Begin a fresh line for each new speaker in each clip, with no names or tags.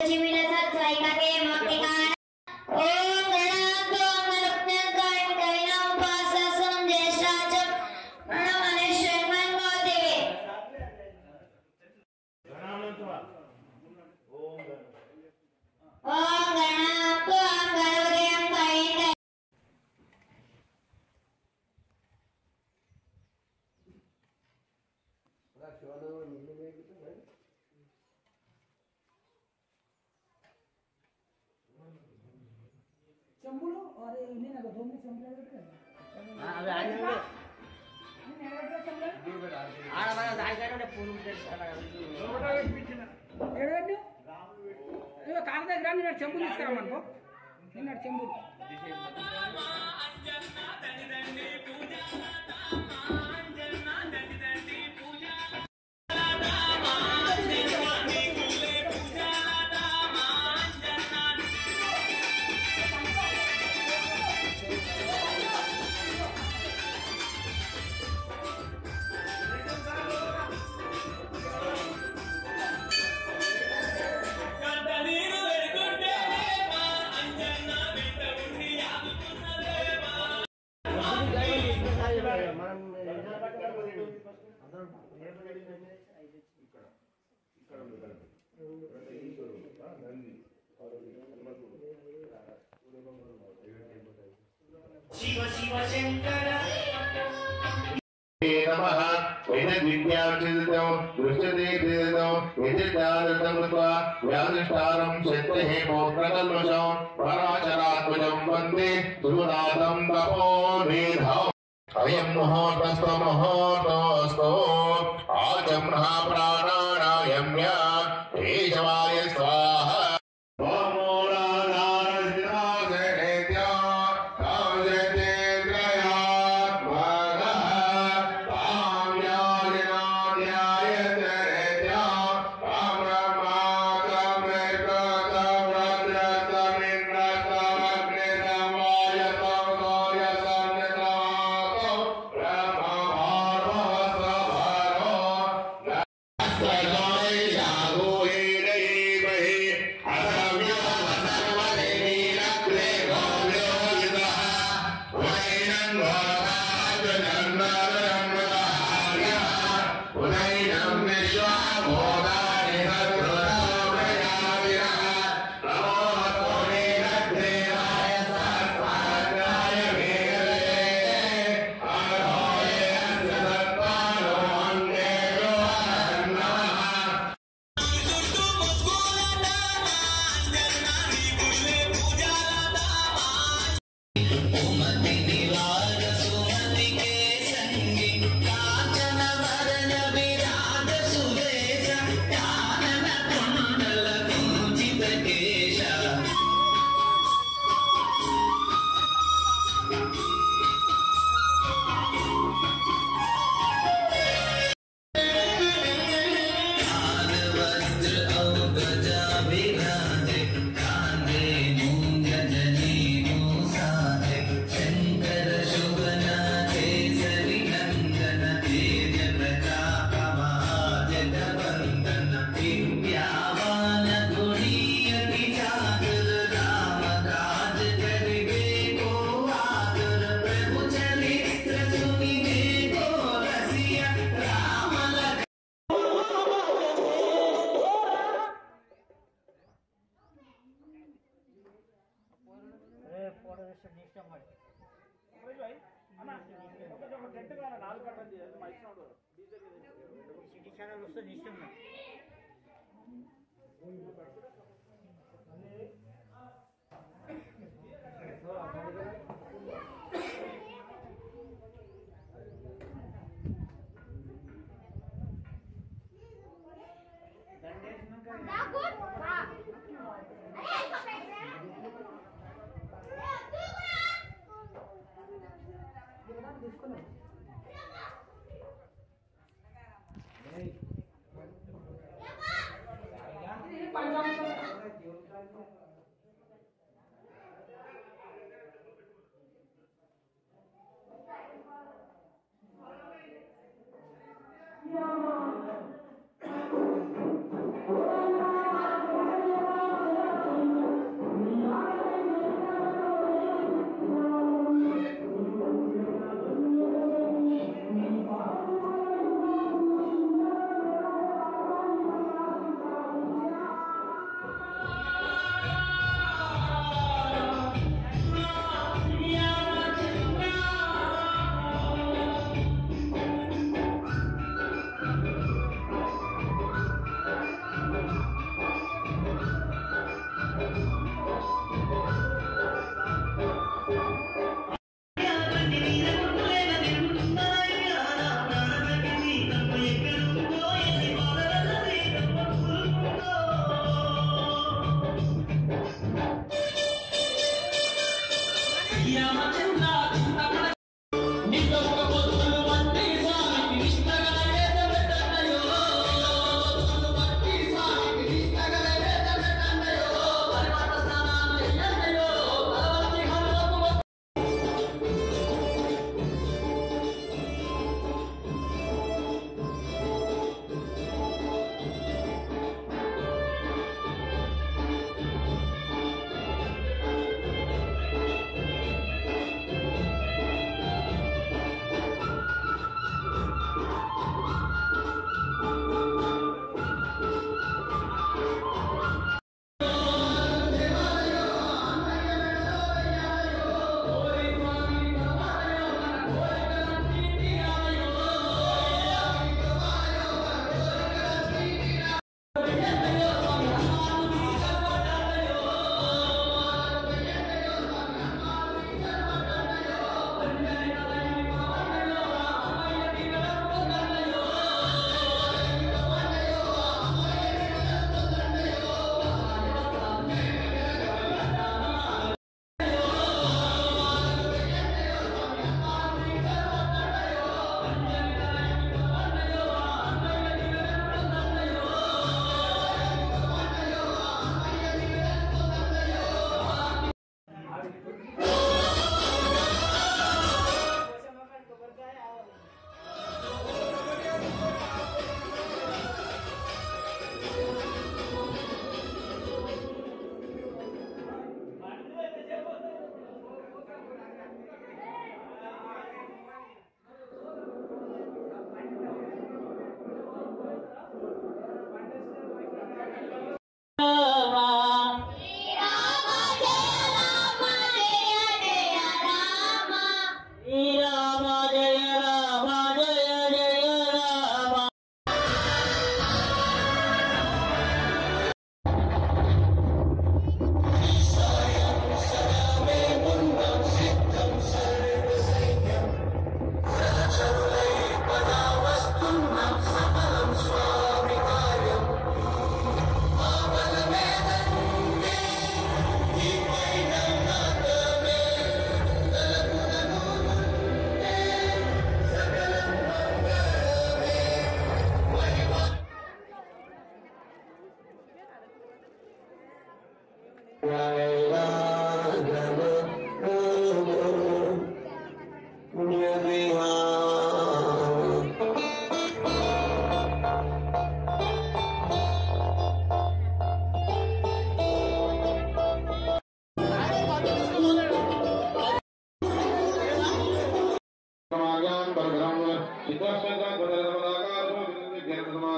चंबुलो और इन्हें ना दो में चंबुलो करते हैं
हां अबे आज में
इन्हें ना चंबुलो
दूर बेटा आड़ा वाला दाई का ने फोन उठे सारा
बेटा पीछे ना एडवेट ये कागज ग्राम ने चंबुलो इसका मन को इन्हें चंबुलो अंजना दंडी दंडी पूजा अंजना दंडी दंडी पूजा
शिव शिव शंकर
नमः वेदविद्यार्चितो दृश्यते देदो यदिदानतमत्वा व्याधिष्ठानं शक्तिः मोक्षकल्मषं पराचरात्मजं वन्दे सुनादं तपोनिधौ अयं मुहूर्तस्तु आचम्नः प्राणानायम्य केशवाय स्वाहा
पंजाब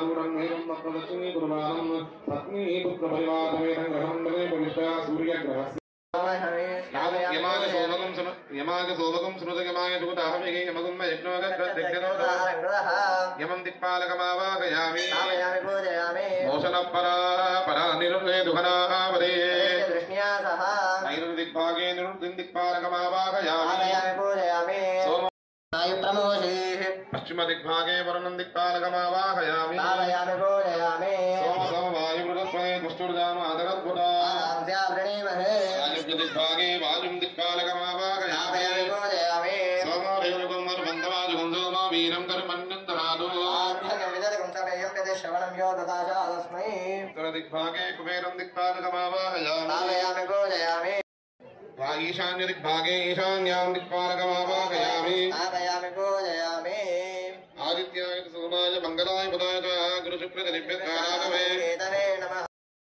सूरं वीरं मत्प्रदक्षिणी कुर्वाणं पत्नी पुत्रपरिवारमेतं ग्रहमण्डले प्रविष्टा सूर्यग्रहस्य यमाग सोमकं श्रुतयमाय दूताहमिगे यमगुम्म यज्ञोगद्दिग्गदो यमं दिक्पालकमावाहयामि मोषणपरा परा निरुद्धे दुहनावदे नैरुदिग्भागे निरुद्धिं दिक्पालकमावाहयामि पश्चिम दिग्भागे वरुणं दिक्पालकमावाहयामि सोमवायुमृतस्वने दुष्टुर्जामादरद्भुता दिग्भागे वायुं दिक्पालकमावाहयामि सोमोरेवरुगं वरुबन्धवाजुगं सोमो वीरं कर्मण्यन्तरादो दिग्भागे कुबेरं दिक्पालकमावाहयामि ईशान्य दिग्भागे ईशान्यां दिक्पालकमावाहयामि आदित्याय सोमाय मंगलाय बुधाय च गुरुशुक्रदिव्यकारागमे नमः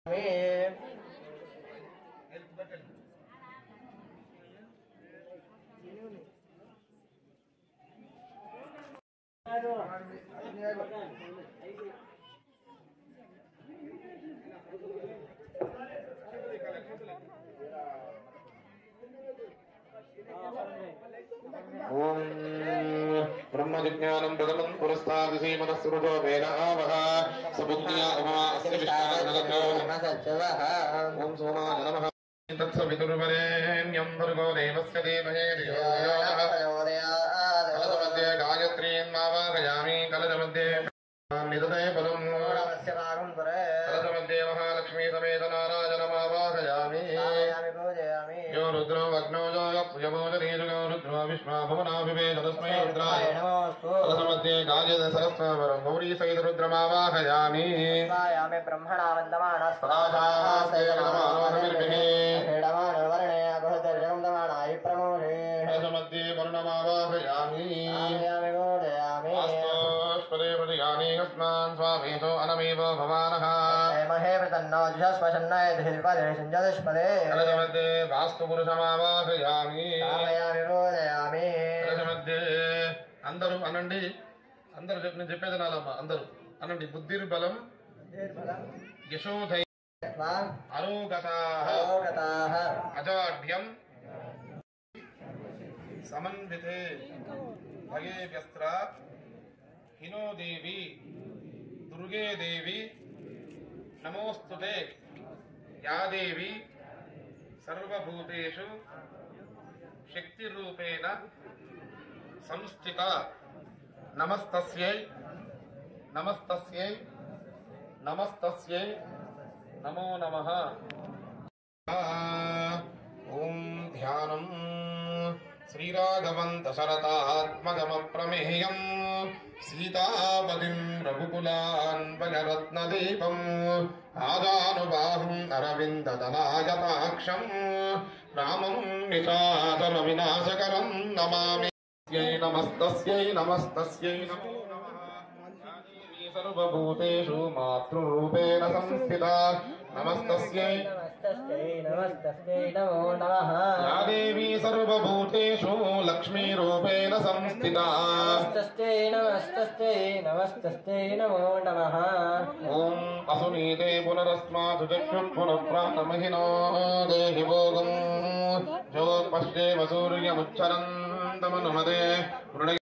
ओम ब्रह्मजिज्ञानं प्रथमं पुरस्ताद् श्रीमदस्सुरजो वेद आवह सबुद्धिया अस्य विष्णानगतो ओम सोमाय नमः तत्सवितुर्वरेण्यं भर्गो देवस्य धीमहि धियो यो नः कलशमध्ये गायत्रीं मावाहयामि कलशमध्ये निदते फलं कलशमध्ये महालक्ष्मी समेत नारायणमावाहयामि यो रुद्रो अग्नो योगप्रियमोदरीजुगो रुद्रो विश्वा भुवनाभिवेद तस्मै रुद्राय कलशमध्ये गायत सरस्वरं गौरी सहित रुद्रमावाहयामि
ब्रह्मणा वन्दमानः
कलशमध्ये वरुणमावाहयामि स्नान् स्वामीतो अनमेव भवानः
महे प्रतन्नो जुषस्वशन्नय धीर्पदे संजदस्पदे
कलशमध्ये वास्तुपुरुषमावाहयामि कलशमध्ये అందరూ అనండి అందరూ నేను చెప్పేది నాలమ్మ అందరూ అనండి బుద్ధిర్బలం యశోధైర్యం అరోగతాః అజాఢ్యం సమన్వితే భగే వ్యస్త్ర हिनो देवी दुर्गे देवी नमोस्तुते या देवी सर्वभूतेषु शक्तिरूपेण संस्थिता नमस्तस्यै नमस्तस्यै नमस्तस्यै नमो नमः ओम ध्यानम् श्रीराघवन्त शरतात्मजमप्रमेयम् सीतापतिं रघुकुलान्वयरत्नदीपम् आजानुबाहुम् अरविन्ददलायताक्षम् रामं निशाचरविनाशकरं नमामि नमस्तस्यै नमस्तस्यै नमो नमः सर्वभूतेषु मातृरूपेण संस्थिता नमस्तस्यै
नमस्तस्यै नमो नमः
या देवी सर्वभूतेषु लक्ष्मीरूपेण संस्थिता
नमस्तस्यै नमो नमः
ओम असुनीते पुनरस्मात् चक्षुःपुनःप्राणमहिनो देहि भोगम् जो पश्येम सूर्यमुच्चरन्तमनुमते वृणे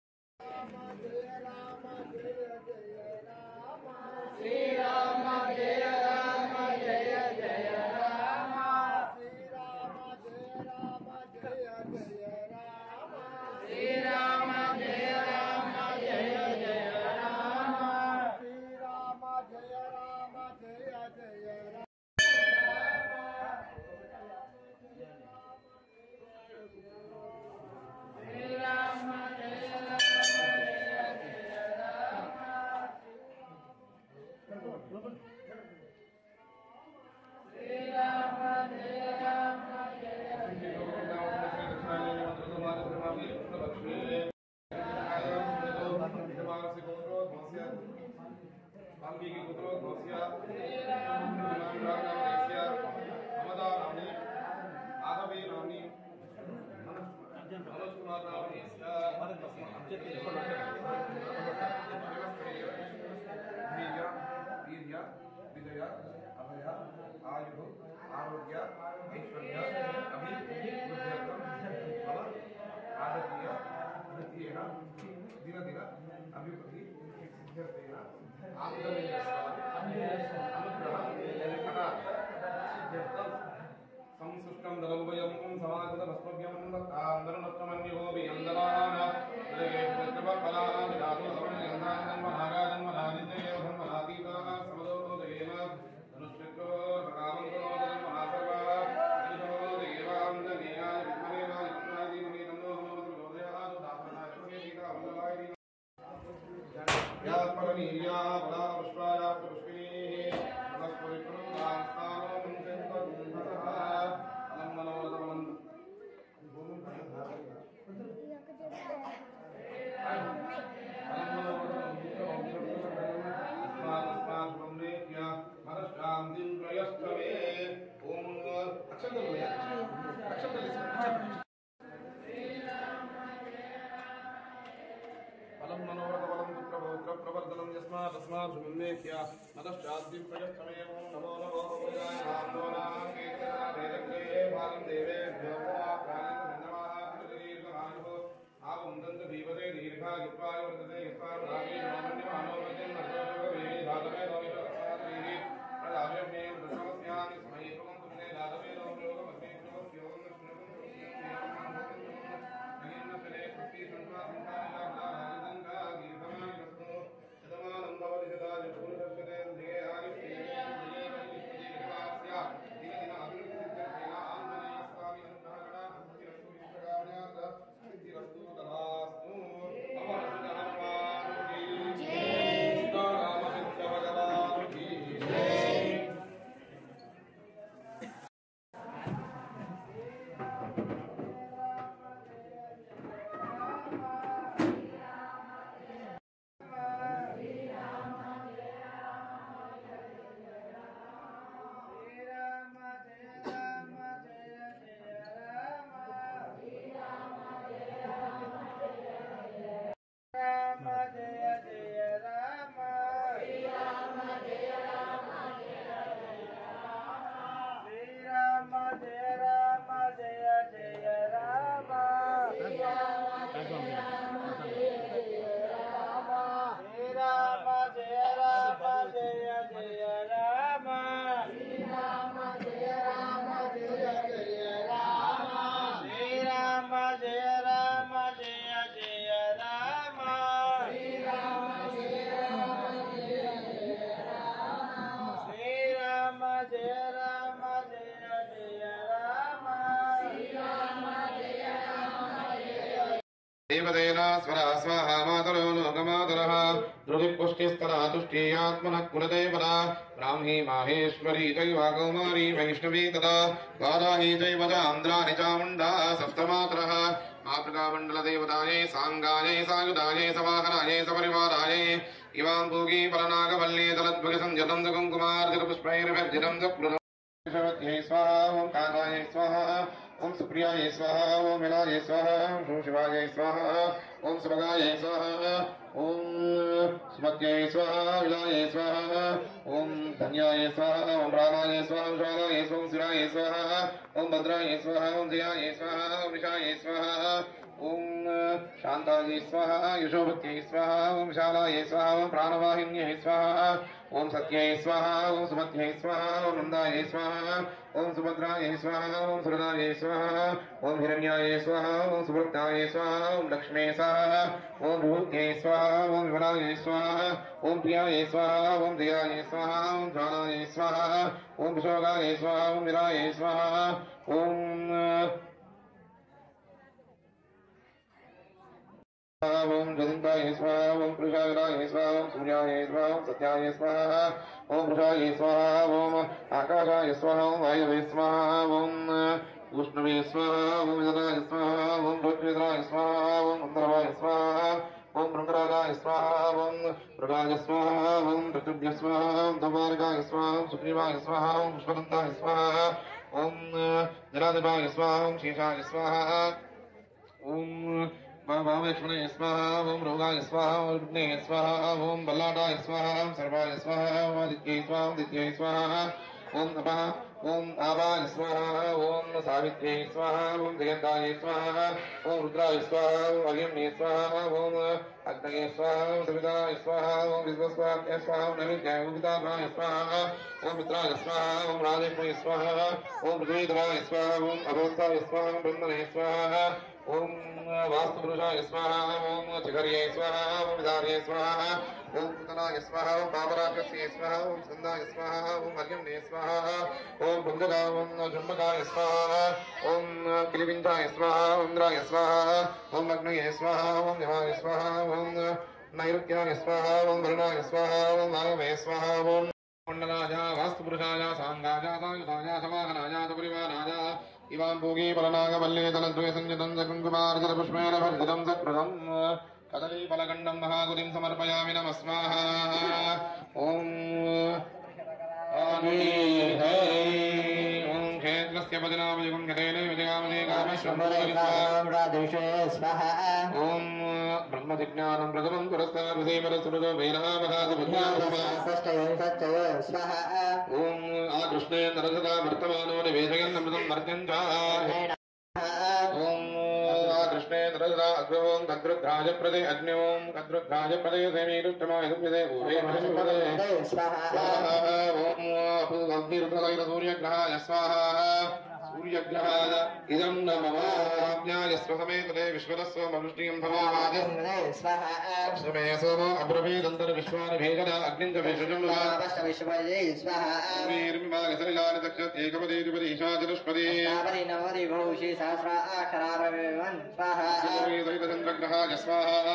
Media
फलं मनोरथफलं प्रवर्धनं यस्मात् तस्मात् सुमेख्य नतश्चाद्य प्रयत्नमेव नमो नमो भागं देवेभ्यो आवन्दन्त दीपते दीर्घायुक्ताय वर्तते यस्मात् रागे नामन्यमानो वचन नरोगवे धातवे दोमितस्माद्वीहि प्रदाव्यमे दशमस्यानि समयेकं तुमने दातवे दोमितोगमस्मे योगं देवदेना स्वरा स्वाहा मातरो लोकमातरः ध्रुविपुष्टिस्तरा तुष्टियात्मनः कुलदेवता ब्राह्मी माहेश्वरी चैव कौमारी वैष्णवी तथा वाराही चैव चान्द्राणि चामुण्डा सप्तमातरः मातृकामण्डलदेवतायै साङ्गायै सायुधायै सवाहनायै सपरिवारायै इवां पूगी परनागवल्ली तलद्भगसंजतं च कुङ्कुमार्जितपुष्पैर्विर्जितं च कृतवत्यै स्वाहा ॐ कान्तायै स्वाहा ओम सुप्रियाय स्वाहा ओम मिलाय स्वाहा ओम शिवाय स्वाहा ओम सुभगाय स्वाहा ओम सुमत्याय स्वाहा विलाय स्वाहा ओम धन्याय स्वाहा ओम प्राणाय स्वाहा ओम शालाय स्वाहा ओम शिवाय स्वाहा ओम भद्राय स्वाहा ओम जयाय स्वाहा ओम विशाय स्वाहा ओम शांताय स्वाहा यशोभत्यै स्वाहा ओम शालाय स्वाहा ओम प्राणवाहिन्यै स्वाहा ओम सत्याय स्वाहा ओम सुमत्यै स्वाहा ओम नंदाय स्वाहा ओम सुभद्राय स्वाहा ओम सुरदाय स्वाहा ओम हिरण्याय स्वाहा ओम सुभक्ताय स्वाहा ओम लक्ष्मी स्वाहा ओम विभूत्यै स्वाहा ओम विमलाय स्वाहा ओम प्रियाय स्वाहा ओम दयाय स्वाहा ओम ज्वालाय स्वाहा ओम विशोगाय स्वाहा ओम विराय स्वाहा ओम ओम जगन्ताय स्वाहा ओम पुरुषाय स्वाहा ओम सूर्याय स्वाहा ओम सत्याय स्वाहा ओम पुरुषाय स्वाहा ओम आकाशाय स्वाहा ओम वायवे स्वाहा ओम उष्णवे स्वाहा ओम विदराय स्वाहा ओम ज्योतिराय स्वाहा ओम अंतरवाय स्वाहा ओम ब्रह्मरागाय स्वाहा ओम प्रगाय स्वाहा ओम प्रत्युभ्य स्वाहा ओम धमार्गाय स्वाहा ओम सुग्रीवाय स्वाहा ओम पुष्पदन्ताय स्वाहा ओम जलाधिपाय स्वाहा ओम शेषाय स्वाहा ओम वामेश्वराय स्वाहा ओम रोगाय स्वाहा ओम विघ्नेय स्वाहा ओम बल्लाटाय स्वाहा ओम सर्वाय स्वाहा ओम आदित्यै स्वाहा ओम दित्यै स्वाहा ओम नमः ओम आवाय स्वाहा ओम सावित्र्यै स्वाहा ओम जगन्ताय स्वाहा ओम रुद्राय स्वाहा ओम अग्निये स्वाहा ओम अग्नये स्वाहा ओम सविताय स्वाहा ओम विश्वस्वात्य स्वाहा ओम नैवेद्याय विदाय स्वाहा ओम मित्राय स्वाहा ओम राजेश्वराय स्वाहा ओम पृथ्वीधराय स्वाहा ओम अभवताय स्वाहा ओम ब्रह्मणे स्वाहा ओम वास्तुपुरुषाय स्वाहा ओम चिखर्ये स्वाहा ओम विदार्ये स्वाहा ओम पुतनाय स्वाहा ओम बाबराकस्ये स्वाहा ओम स्कन्दाय स्वाहा ओम अर्यम्ने स्वाहा ओम भुङ्गगाय ओम जुम्बगाय स्वाहा ओम किलिविन्दाय स्वाहा ओम इन्द्राय स्वाहा ओम अग्नये स्वाहा ओम यमाय स्वाहा ओम नैऋत्याय स्वाहा ओम वरुणाय स्वाहा ओम वायवे स्वाहा ओम मंडलाय वास्तुपुरुषाय सांगाय सायुधाय समागनाय परिवाराय इवां भोगी फलनाग वल्ले तलद्वय संयुतं कुङ्कुमार्जन पुष्पेण भर्जितं सत्प्रदम् कदलीफलखण्डं महागुरिं समर्पयामि नमः स्वाहा ओम ओम क्षेत्रस्य भजनामयुगं गतेन विजयामने कामेश्वरदेशे स्वाहा ओम ब्रह्मजिज्ञानं प्रथमं पुरस्तादुसेवरसुरजो वेदावधादिबुद्ध्यासष्टयो स्वाहा ओम आकृष्णे नरसदा वर्तमानो निवेशयन्नमृतं मर्त्यं च ओम कृष्णे नरसदा अग्रवं कद्रुद्राज प्रदे अग्निवं कद्रुद्राज प्रदे सेमीरुष्टमाय दुर्विदे भूरे महशुभदे स्वाहा ओम अग्निरुद्रलैल सूर्यग्रहाय स्वाहा सूर्यग्रहाय इदं नमः स्वसमेतले विश्वदस्व मनुष्यं भवावादिं स्वाहा सुमे सोमो अब्रवीदन्तर विश्वानि भेदना अग्निं च विश्वजं विश्वपदे स्वाहा वीर्मिमागसरिलानि दक्षत् एकपदे ईशाचतुष्पदे तावरि नवरि बहुषि सहस्रा अक्षरारवेवन् स्वाहा सूर्यदैतचन्द्रग्रहाय स्वाहा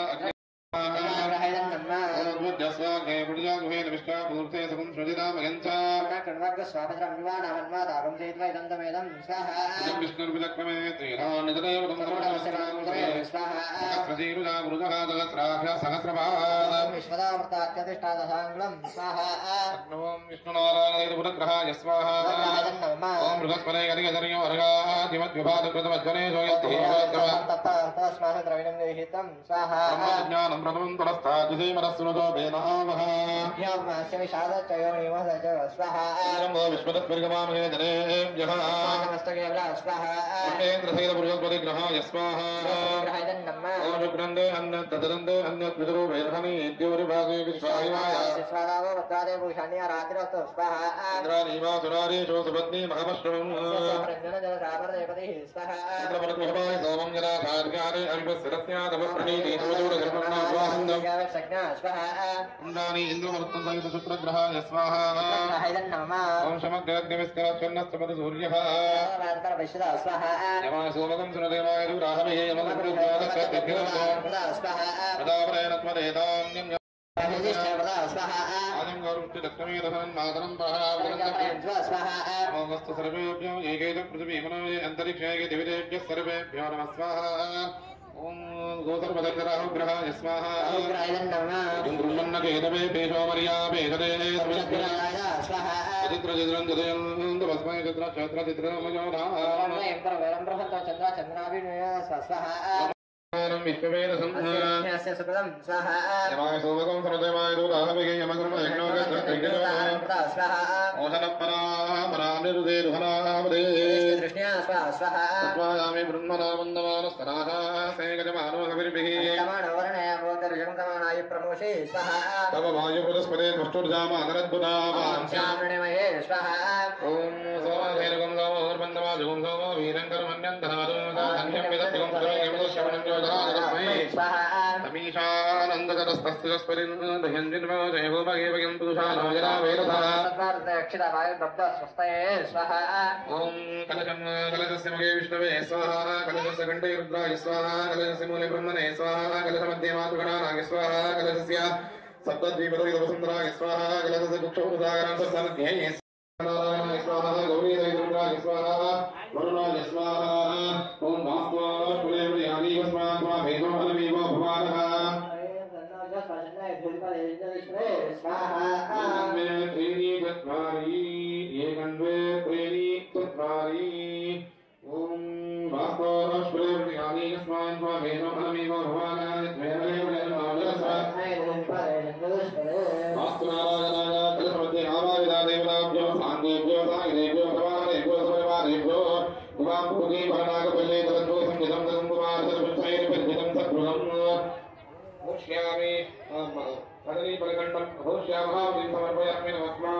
प्रथमं तुलस्ताद्विषे मनस्सुनतो वेदावः यामास्य विषादचयो निमसच स्वाहा नमो विश्वदस्वर्गमामहे जनेभ्यः नमस्तकेवला स्वाहा पुण्येन्द्रसेन पुरुषस्पतिग्रहाय स्वाहा ग्रहाय नमः ओम शुक्रन्दे अन्यत् तदनन्दे अन्यत् पितरो वेदहनि इत्योरिभागे विश्वाहिवाय स्वाहावो वत्तादे पुरुषाणि रात्रिरस्तु स्वाहा इन्द्राणीमा सुरारीशो सुपत्नी महामश्रमम् प्रज्ञनजलसागरदेवतिः स्वाहा इन्द्रपरद्वहवाय सोमं जला भार्यारे अविपस्सिरस्यादवप्रणीति इंद्राणी इंद्रवर्तन सहित शुक्रग्रहाय स्वाहा ओम शमग्रग्निविस्करच्छन्नस्तपद सूर्यः यमाय सोमकं सुरदेवाय दुराहवे यमग्रग्निविस्करच्छन्नस्तपद आदं गौरवति लक्ष्मी रसनं मातरं ओमस्तु सर्वेभ्यो एकेत पृथिवी मनोये अंतरिक्षे दिविदेभ्यः सर्वेभ्यो नमः स्वाहा ओम गोत्रपदग्रहाय स्वाहा ब्रह्मण्डकेतवे पेशो मर्या पेशदे स्वाहा चित्रचित्रं जदयन् तस्मै चित्रचित्रं विश्ववेदसं स्वाहा यमाय सोमकं सर्वदेवाय दुराहवे यमग्रमयज्ञोगत्रैज्ञो स्वाहा ओषणपरामरानिरुदे दुहनामदे कृष्ण्या स्वाहा स्वायामि ब्रह्मणा वन्दमानस्तनाः सेगजमानो हविर्भिः तमानवर्णय मोदर्जगन्तमानाय प्रमोषे स्वाहा तव वायुपुरस्पदे त्वष्टुर्जामानरद्भुतावां श्यामणिमये स्वाहा ॐ सोमधेनुकं सोमोर्बन्धमाजुगं सोमो वीरङ्करमन्यन्तनादं धन्यं विदत्तिकं सर्वयमदुश्रवणं कलशस्य मगे विष्णवे स्वाहा कलशस्य कंठे रुद्राय स्वाहा कलशस्य मूले ब्रह्मणे स्वाहा कलशमध्ये मातृगणानाय स्वाहा कलशस्य सप्तद्वीपदवसुन्धराय स्वाहा कलशस्य कुक्षौरसागरान् सप्तमध्ये नारायणाय स्वाहा गौरीदैरुद्राय स्वाहा वरुणाय स्वाहा ओम भास्वरपुरेवयानि स्वाहा भेदो हलवीवो भवानः स्वाहा मे त्रीणि चत्वारि एकन्वे त्रीणि चत्वारि ओम भास्वरपुरेवयानि स्वाहा भेदो हलवीवो भवानः देव्यो सागरेभ्यो भवानेभ्यो सर्वानेभ्यो उमां भूगे भरनागपल्ले तदन्तो संगीतं तदङ्कुमार सर्वक्षैर्भिर्जितं सद्गुणं भूष्यामि कदलीफलखण्डं भूष्यामहावलिं समर्पयामि नमः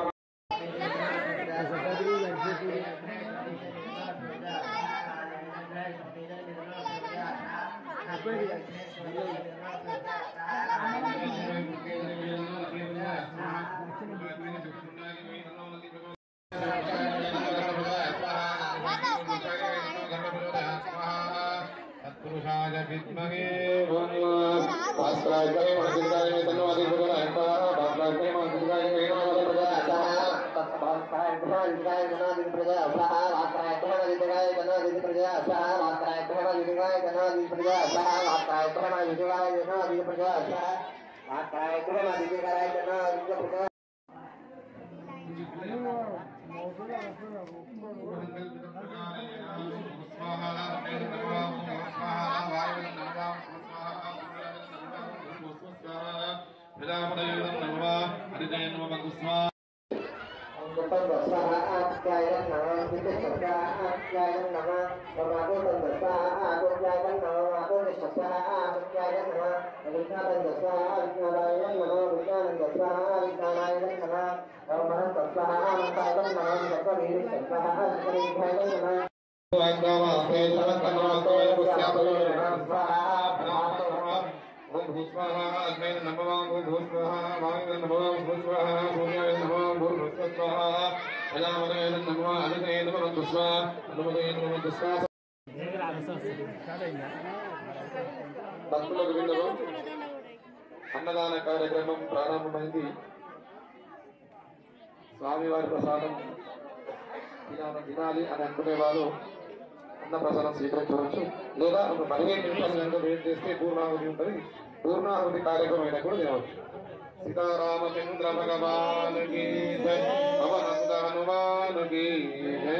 तत्पुरुषाय विद्महे భక్తులకు విన్నదో అన్నదాన కార్యక్రమం ప్రారంభమైంది. స్వామివారి ప్రసాదం తినాలి అని అనుకునేవారు అన్న ప్రసాదం స్వీకరించవచ్చు. లేదా ఒక 15 నిమిషాలు కనుక వెయిట్ చేస్తే పూర్ణాహుతి ఉంటుంది. పూర్ణాహుతి కార్యక్రమం అయినా కూడా తినవచ్చు. సీతారామచంద్ర భగవానుకి జై, పవనంద హనుమానుకి జై.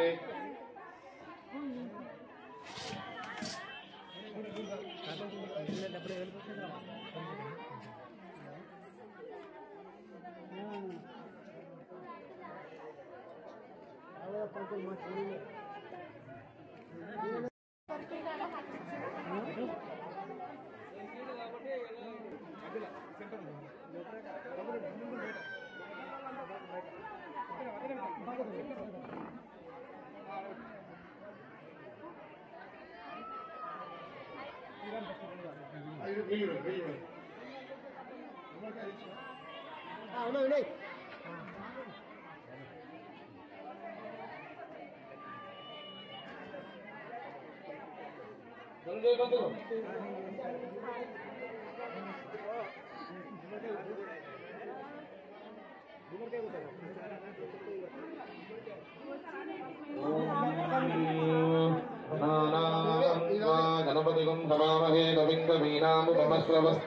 గణపతి గంధమామహే కవింద వీణాముపమశ్రవస్తం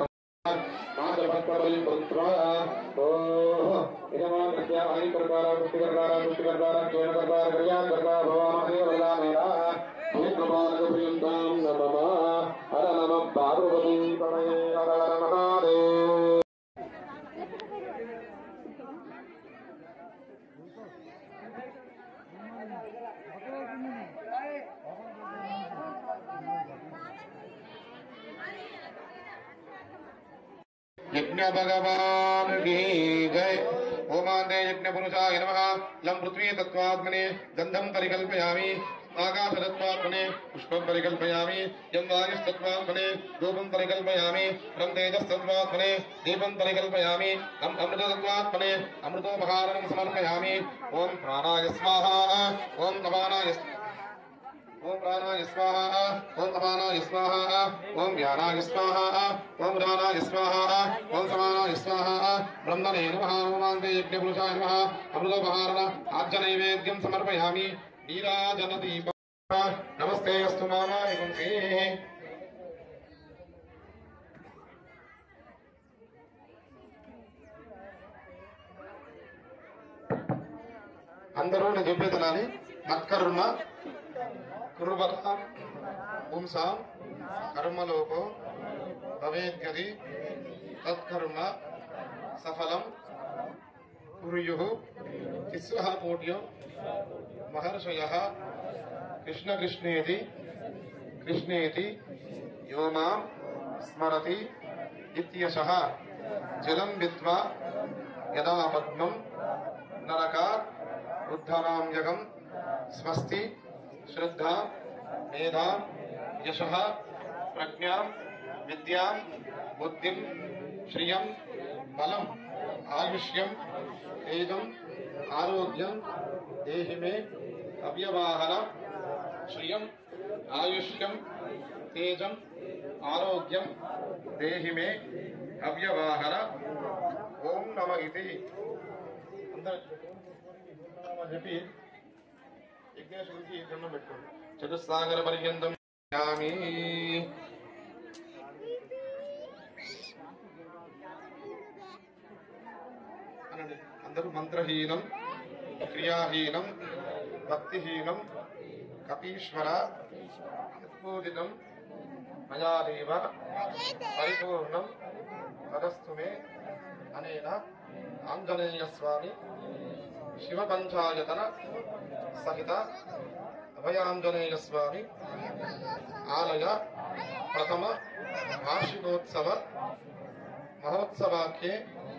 यज्ञ भगवान की जय। ओमांते यज्ञ पुरुषाय नमः। लं पृथ्वी तत्त्वात्मने गंधं परिकल्पयामि। आकाशतत्त्वात्मने पुष्पं परिकल्पयामि। यं वायुस्तत्त्वात्मने धूपं परिकल्पयामि। रं तेजस्तत्त्वात्मने दीपं परिकल्पयामि। लं अमृततत्त्वात्मने अमृतोपहारं समर्पयामि। ओम प्राणाय स्वाहा। ओम अपानाय ओम प्राणाय स्वाहा। ओम अपानाय स्वाहा। ओम व्यानाय स्वाहा। ओम उदानाय स्वाहा। ओम समानाय स्वाहा। ब्रह्मणे नमः। ओमांते यज्ञपुरुषाय नमः। अमृतोपहारण आज्यनैवेद्यं समर्पयामि। नीराजनदीप नमस्ते अस्तु मामाय पुंसे। అందరూ నేను చెప్పేతనాలి. మత్కర్మ కుర్వత పుంసాం కర్మలోపో భవేద్యది తత్కర్మ సఫలం కుర్యుః తిస్రః కోట్యో మహర్షయః కృష్ణ కృష్ణేతి కృష్ణేతి యో మాం స్మరతి ఇత్యశః జలం విద్వా యదా పద్మం నరకాత్ ఉద్ధరామ్యగం స్వస్తి శ్రద్ధా మేధా యశః ప్రజ్ఞా విద్యా బుద్ధిం శ్రియం బలం ఆయుష్యం తేజం ఆరోగ్యం దేహి మే అవ్యవాహన श्रियं आयुष्यं तेजं आरोग्यं देहि मे अव्यवाहर ओम नमः इति చెప్పి యజ్ఞేశ్వరుడికి దండం పెట్టుకోండి. చతుస్సాగర పర్యంతం యామి. అనండి అందరూ మంత్రహీనం క్రియాహీనం భక్తిహీనం కపీశ్వర పూజితం మయాదేవ పరిపూర్ణం తదస్తు మే అనేన ఆంజనేయ స్వామి శివ పంచాయతన సహిత అభయాంజనేయ స్వామి ఆలయ ప్రథమ వార్షికోత్సవ మహోత్సవాఖ్యే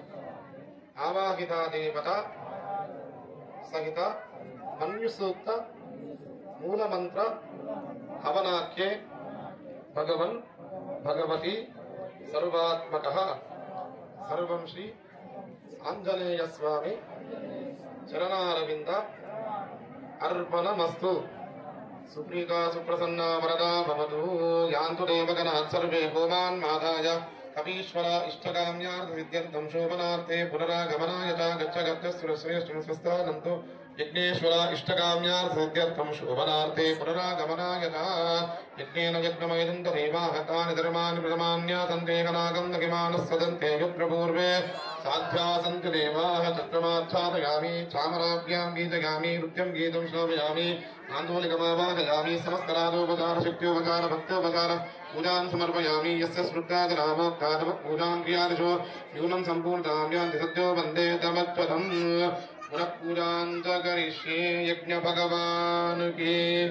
ఆవాహితా దేవత సహిత మన్యుసూక్త మూలమంత్ర హవనాఖ్యే భగవన్ భగవతి సర్వాత్మక సర్వం శ్రీ ఆంజనేయ స్వామి చరణారవింద అర్పణమస్తు. సుప్రీతా సుప్రసన్నా వరదా భవతు. యాంతు దేవగణాః సర్వే హోమాన్ మాదాయ కపీశ్వర ఇష్టకామ్యార్థ సిద్ధ్యర్థం శోభనార్థే పునరాగమనాయ చ గచ్చ గచ్చ శ్రేష్ఠం స్వస్థానంతో యజ్ఞేశ్వర ఇష్టకామ్యార్థ సిద్ధ్యర్థం శోభనార్థే పునరాగమనాయ చ యజ్ఞేన యజ్ఞమయజంత దేవాః తాని ధర్మాని ప్రథమాన్యాసంతే గణాగం నగిమానస్సదంతే యత్ర పూర్వే సాధ్యాసంతి దేవాః చక్రమాచ్ఛాదయామి చామరాభ్యాం గీతయామి నృత్యం గీతం శ్రావయామి ఆందోళికమావాహయామి సమస్తరాదోపచార శక్త్యోపచార భక్తోపచార పూజాం సమర్పయామి. యస్య స్మృత్యాదినామోక్తాదవ పూజాం క్రియాదిషో న్యూనం సంపూర్ణతామ్యాంతి సద్యో వందే తమత్వదం. పునః పూజాం చ కరిష్యే. యజ్ఞ భగవాన్ కీ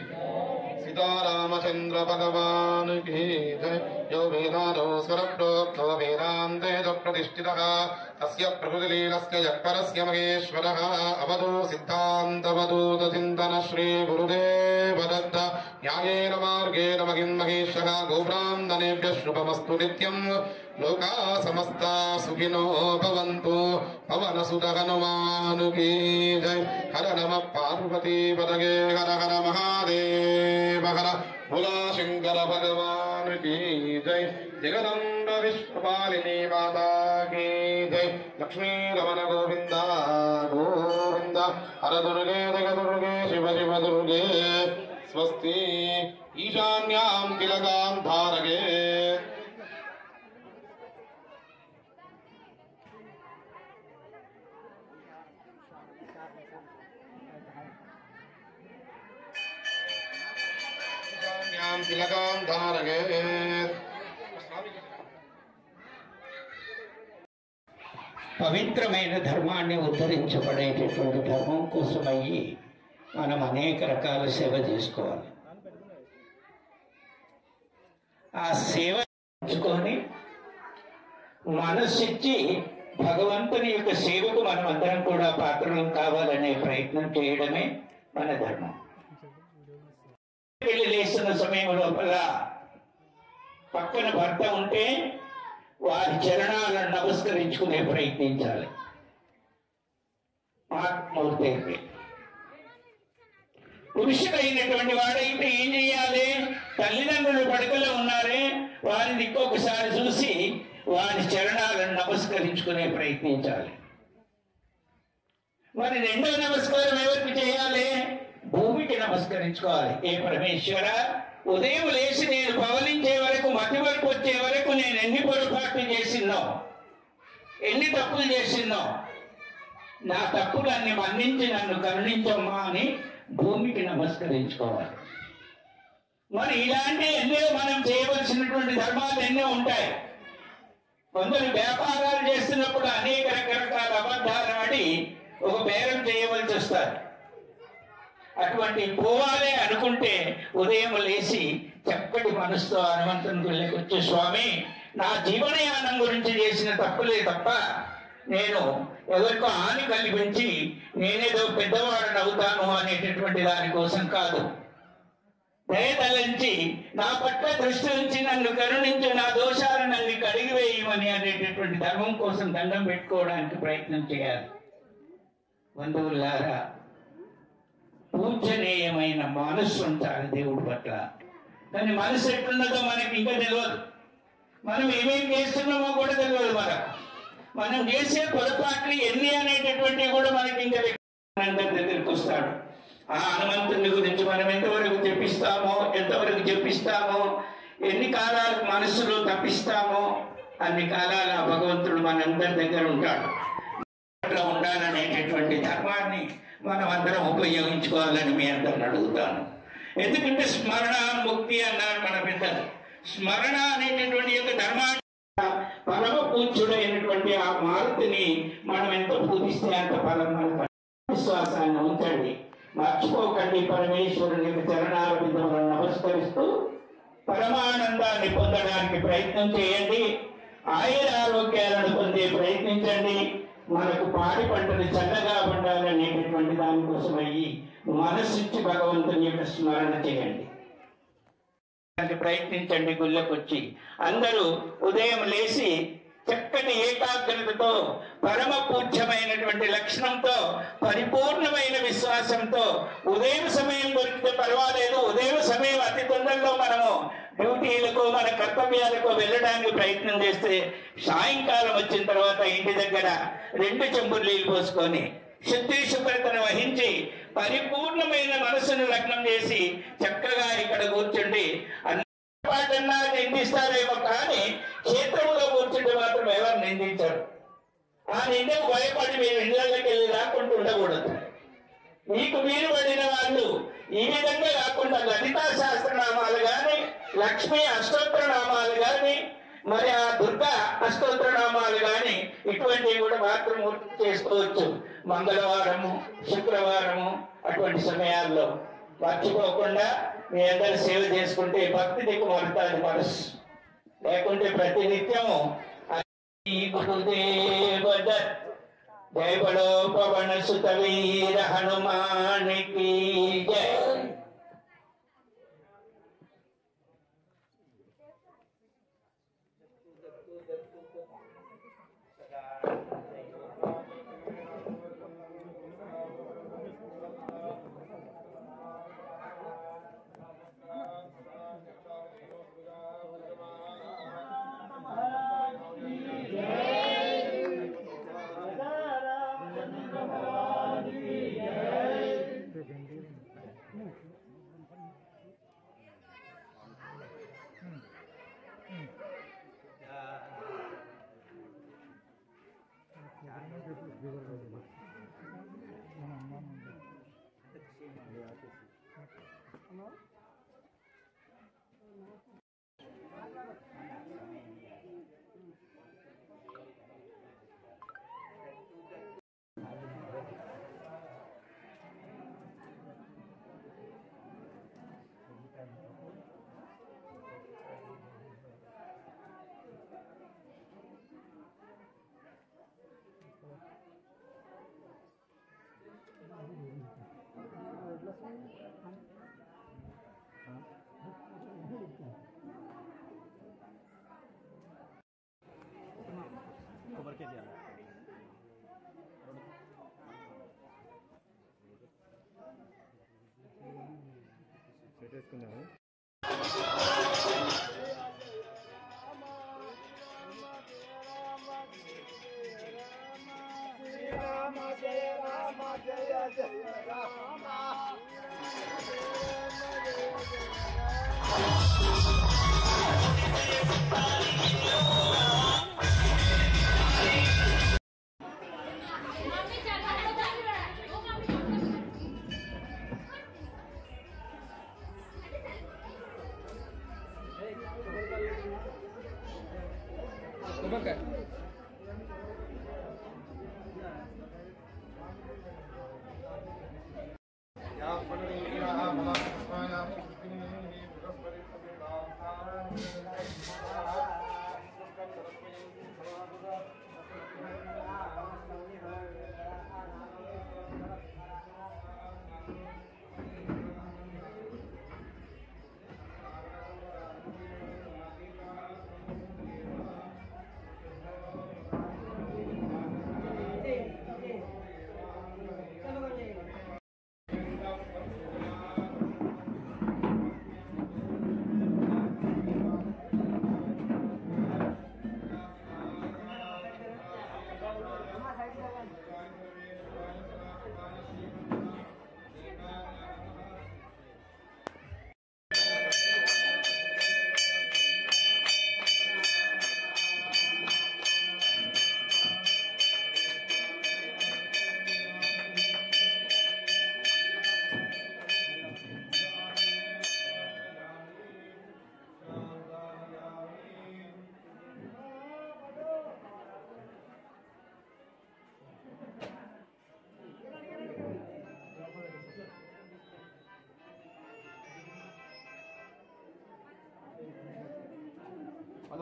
సీతారామచంద్ర భగవాన్ కీ జయ. యో వేదాదో స్వరప్రోక్తో వేదాంతే ప్రతిష్ఠితః తస్య ప్రకృతిలీలస్య యత్పరస్య మహేశ్వరః అవధూ సిద్ధాంతవధూత చింతన శ్రీ గురుదేవ దత్త న్యాయేన మార్గేణ మహిమహేశ్వర గోబ్రాహ్మణేభ్యః శుభమస్తు నిత్యం. లోకా సమస్తా సుఖినో భవంతు. పవనసుత హనుమాన్ కీ జయ. హర నమః పార్వతీ పదగే హర హర మహాదేవ హర. భోలా శంకర భగవాన్ కీ జయ. జగదంబ విశ్వపాలిని మాతా కీ జయ. లక్ష్మీ రమణ గోవింద గోవింద. హర దుర్గే జగ దుర్గే శివ శివ దుర్గే. స్వస్తి. ఈశాన్యాం తిలకాం ధారగే. తిలకాం ధారగే.
పవిత్రమైన ధర్మాన్ని ఉద్ధరించబడేటటువంటి ధర్మం కోసమయ్యి మనం అనేక రకాల సేవ చేసుకోవాలి. ఆ సేవ ఉంచుకొని మనస్సిచ్చి భగవంతుని యొక్క సేవకు మనం అందరం కూడా పాత్రలం కావాలనే ప్రయత్నం చేయడమే మన ధర్మం. పెళ్లి లేస్తున్న సమయం లోపల పక్కన భర్త ఉంటే వారి చరణాలను నమస్కరించుకునే ప్రయత్నించాలి. ఆత్మూర్తి పురుషుడైనటువంటి వాడైతే ఏం చేయాలి? తల్లిదండ్రులు పడకలో ఉన్నారే వారిని ఇంకొకసారి చూసి వారి చరణాలను నమస్కరించుకునే ప్రయత్నించాలి. మరి రెండో నమస్కారం ఎవరికి చేయాలి? భూమికి నమస్కరించుకోవాలి. ఏ పరమేశ్వర, ఉదయం లేచి నేను పవలించే వరకు మధ్య వరకు వచ్చే వరకు నేను ఎన్ని పొరపాట్లు చేసినో, ఎన్ని తప్పులు చేసినో, నా తప్పులన్నీ మన్నించి నన్ను కరుణించమ్మా అని భూమికి నమస్కరించుకోవాలి. మరి ఇలాంటి ఎన్నో మనం చేయవలసినటువంటి ధర్మాలు ఎన్నో ఉంటాయి. కొందరు వ్యాపారాలు చేస్తున్నప్పుడు అనేక రకరకాల అబద్ధాలు ఆడి ఒక బేరం చేయవలసి వస్తారు. అటువంటి పోవాలి అనుకుంటే ఉదయం లేచి చక్కటి మనసుతో హనుమంతుని గుళ్ళకి వచ్చి, స్వామి నా జీవనయానం గురించి చేసిన తప్పులే తప్ప నేను ఎవరికో హాని కల్పించి నేనేదో పెద్దవాడని అవుతాను అనేటటువంటి దానికోసం కాదు. దయతలంచి నా పట్ల దృష్టి ఉంచి నన్ను కరుణించి నా దోషాలను నన్ను కడిగివేయమని అనేటటువంటి ధర్మం కోసం దండం పెట్టుకోవడానికి ప్రయత్నం చేయాలి. బంధువులారా, పూజనీయమైన మనస్సు ఉండాలి దేవుడి పట్ల. కానీ మనసు ఎట్లున్నదో మనకి ఇంకా తెలియదు. మనం ఏమేమి చేస్తున్నామో కూడా తెలియదు. మనం చేసే పొరపాట్లు ఎన్ని అనేటటువంటివి కూడా మనకి ఇంకా దగ్గరికి వస్తాడు. ఆ హనుమంతుని గురించి మనం ఎంతవరకు చెప్పిస్తామో, ఎన్ని కాలాలకు మనసులో తప్పిస్తామో అన్ని కాలాల భగవంతుడు మనందరి దగ్గర ఉంటాడు. అట్లా ఉండాలనేటటువంటి ధర్మాన్ని మనం అందరం ఉపయోగించుకోవాలని మీ అందరిని అడుగుతాను. ఎందుకంటే స్మరణ ముక్తి అన్నారు మన పెద్దలు. స్మరణ అనేటటువంటి యొక్క ధర్మాన్ని పరమ పూజ్యుడైనటువంటి ఆ మారుతిని మనం ఎంత పూజిస్తే అంత ఫలం మనకు. విశ్వాసాన్ని ఉంచండి, మర్చిపోకండి. పరమేశ్వరుని చరణాల బిందువులను నమస్కరిస్తూ పరమానందాన్ని పొందడానికి ప్రయత్నం చేయండి. ఆయురారోగ్యాలను పొందే ప్రయత్నించండి. మనకు పాడి పంటలు చల్లగా ఉండాలనేటటువంటి దానికోసం అయ్యి మనస్సుచ్చి భగవంతుని యొక్క స్మరణ చేయండి, ప్రయత్నించండి. గుళ్ళకొచ్చి అందరూ ఉదయం లేచి చక్కటి ఏకాగ్రతతో, పరమ పూజ్యమైనటువంటి లక్షణంతో, పరిపూర్ణమైన విశ్వాసంతో ఉదయం సమయం దొరికితే పర్వాలేదు. ఉదయం సమయం అతి తొందరలో మనము డ్యూటీలకు, మన కర్తవ్యాలకు వెళ్ళడానికి ప్రయత్నం చేస్తే సాయంకాలం వచ్చిన తర్వాత ఇంటి దగ్గర 2 చెంబులు నీళ్ళు పోసుకొని శుద్ధి శుభ్రతను వహించి పరిపూర్ణమైన మనసును లగ్నం చేసి చక్కగా ఇక్కడ కూర్చుండి పాటన్నా నిందిస్తారేమో కానీ క్షేత్రంలో కూర్చుంటే మాత్రం ఎవరు నిందించారు. ఆ నిందకు భయపడి మీరు ఇళ్లకి వెళ్ళి రాకుండా ఉండకూడదు. మీకు మీరు పడిన వాళ్ళు ఈ విధంగా కాకుండా లలితా శాస్త్రనామాలు కానీ, లక్ష్మీ అష్టోత్తరనామాలు కానీ, మరి ఆ దుర్గా అష్టోత్తరనామాలు కానీ ఇటువంటివి కూడా మాత్రం చేసుకోవచ్చు. మంగళవారము, శుక్రవారము అటువంటి సమయాల్లో మర్చిపోకుండా మీ అందరు సేవ చేసుకుంటే భక్తి దిక్కు మరుతుంది మనసు. లేకుంటే ప్రతినిత్యము జయ బలో పవన సుత వీర హనుమానికి జయ.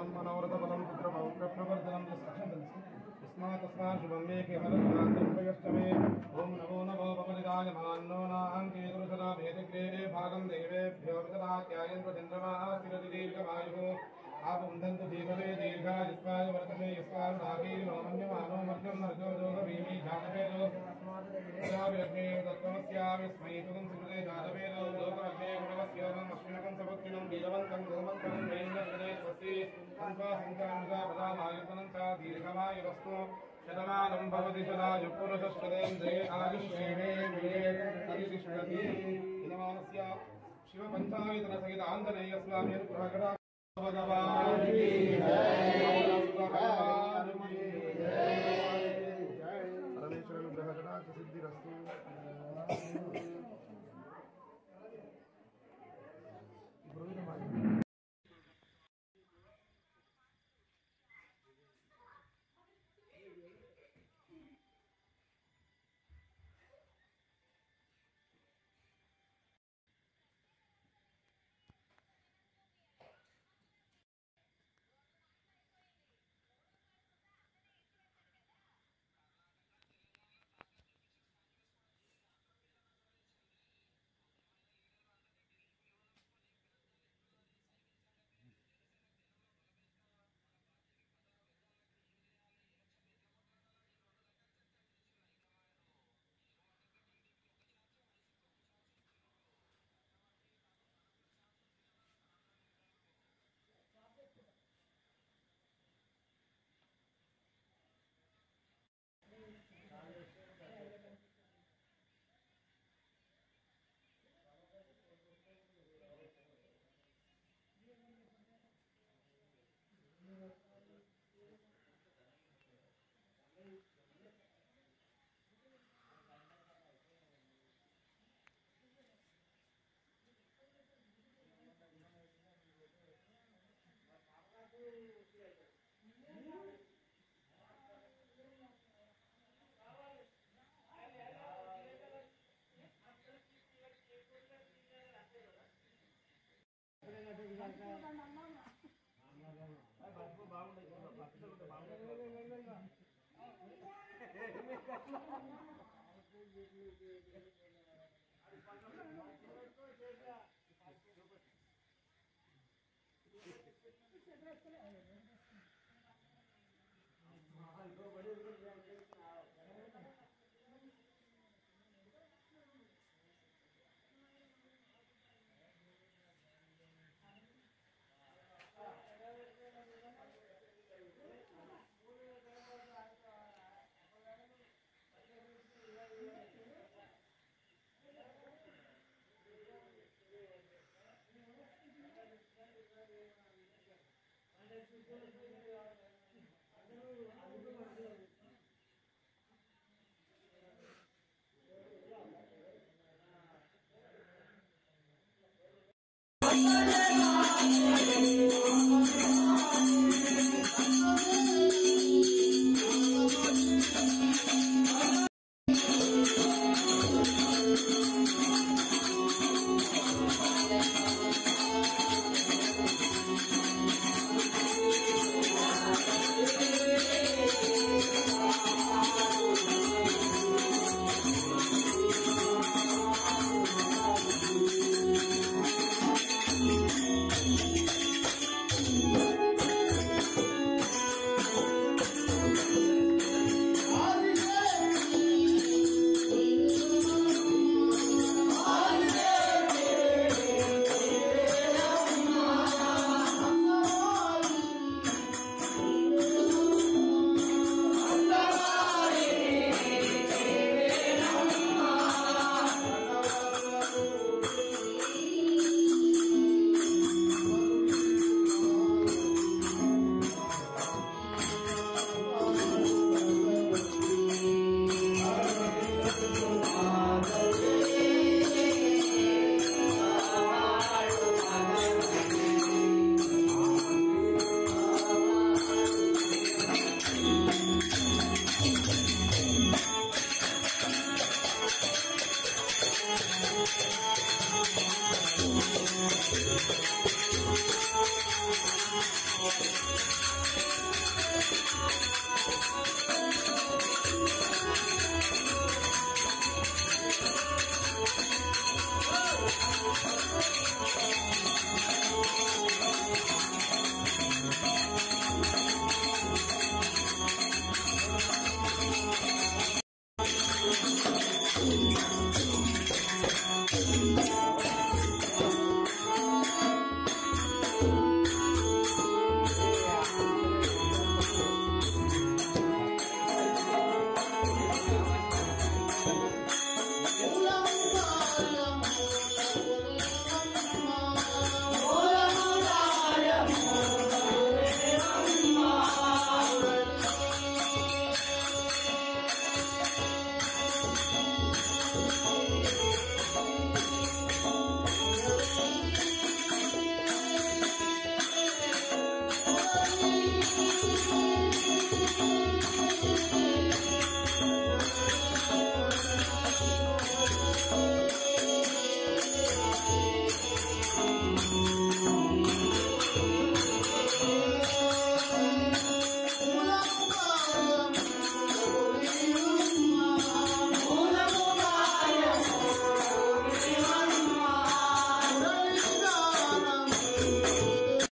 मनोरथं मनोरथपदं पुत्रपौत्रप्रवर्धनं तस्मात् शुभं मे केवलशान्तिं मे ॐ नमो नमो पवनिदायमान्नो नाङ्केतुसदा भेदग्रे भागं देवेभ्यो विददात्यायन्द्रचन्द्रमाः स्थिरदीर्घमायुः आपुंधन्तु दीपवे दीर्घायुष्माय वर्तते यस्मान्नागीर्नो मन्यमानो मध्यं नर्जो जोगभीमि जातवेदो जाविरग्ने दत्तमस्याविस्मै तुगं सुकृते जातवेदो लोकमग्ने गुणवस्योगम् अश्विनकं सपुत्रिणं वीरवन्तं गोमन्तं वेन्द्रहृदे स्वस्ति हन्त्वा पदामायुतनं च दीर्घमायुरस्तु शतमानं भवति सदायुः पुरुषश्रदेन्द्रे आयुष्येवेन्द्रिये अधितिष्ठति दिनमानस्य शिवपञ्चायतनसहित आञ्जनेयस्वामिनुग्रहकरा भगवान् की जय भगवान् की जय परमेश्वर अनुग्रह करा सिद्धिरस्तु ఓం